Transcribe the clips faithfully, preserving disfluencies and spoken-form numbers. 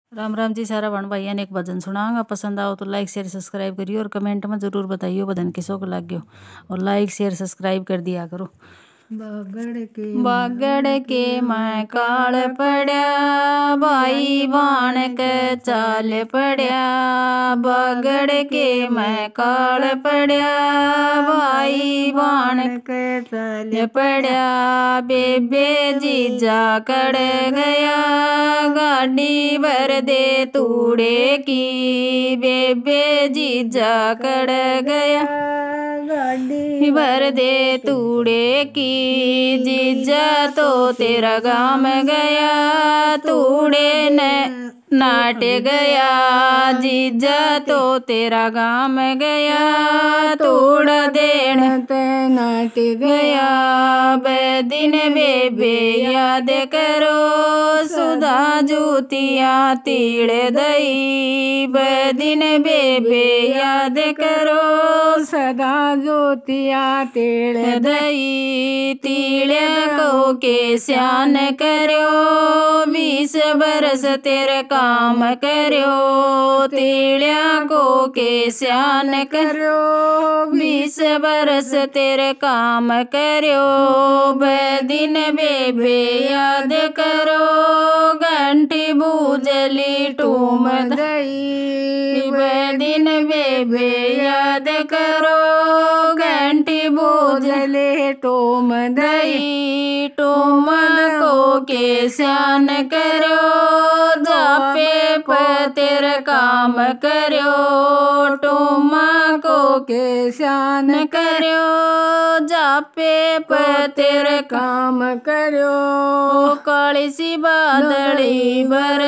राम राम जी सारा बहन भाइयों ने एक भजन सुनाऊंगा। पसंद आओ तो लाइक शेयर सब्सक्राइब करियो और कमेंट में जरूर बताइयो भजन किसों को लग गयो और लाइक शेयर सब्सक्राइब कर दिया करो। बागड़ के बागड़ के मैं काल पड़या भाई बाण के चाल पड़या। बागड़ के मैं काल पड़या भाई बाण के चाल पड़या। बेबे जीजा कड़ गया गाड़ी भर दे तूड़े की। बेबे जीजा कड़ गया गाड़ी भर दे तूड़े की। जीजा तो तेरा गाम गया तूड़े न नाट गया। जीजा तो तेरा गाम गया तूड़ देन ते नाट गया। बेदिन बेबे याद करो सुधा जूतिया तीड़ दई। बेदिन बेबे याद करो सदा ज्योतिया तेड़ दई। तीड़े को के स्यान करो बीस बरस तेरे काम करो। तीड़िया को के स्यान करो बीस बरस तेरे काम करो। बेदिन बेबे याद करो घंटी बूझली टूम दई। बेदिन बेबे याद करो घंटी बूझले टोम दई। टोम को के स्यान करो जापे पतेर काम करो। टोमा को के शान करो जापे पतेर काम करो। काली सी बादली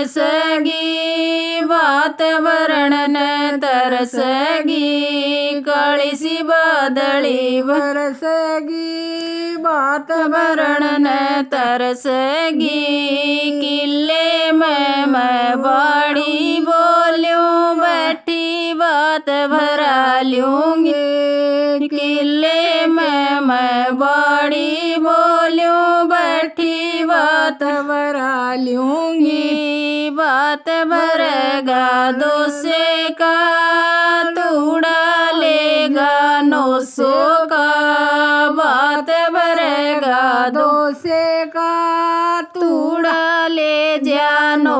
बरसगी बात वर्णन तरसगी। काली सी बादली बरसगी बात वर्णन तरसगी। किले में मैं बाड़ी बोलूं बैठी बात भरा लूंगी। किले में मैं बाड़ी बोलूं बैठी बात भरा लूंगी। बात भरेगा दो से का तूड़ा लेगा नौ सौ का। बात भरेगा दो से का तूड़ा ले जा